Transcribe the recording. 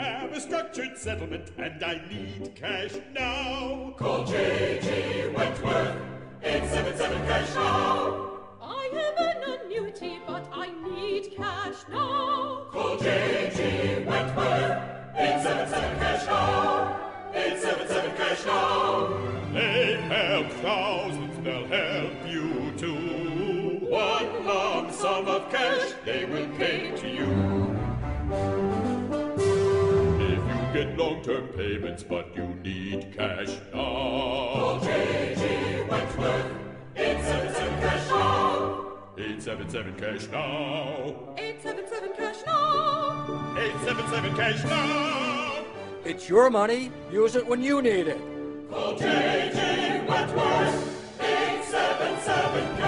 have a structured settlement and I need cash now. Call J.G. Wentworth, 877 cash now. I have an annuity, but I need cash now. Call J.G. Wentworth, 877 cash now. 877 cash now. They help thousands, they'll help you too. One lump sum of cash they will pay to you. If you get long-term payments but you need cash now, call J.G. Wentworth, 877 cash now. 877 cash now. 877 cash now. 877 cash now. It's your money. Use it when you need it. Call J.G. Wentworth, 877 cash.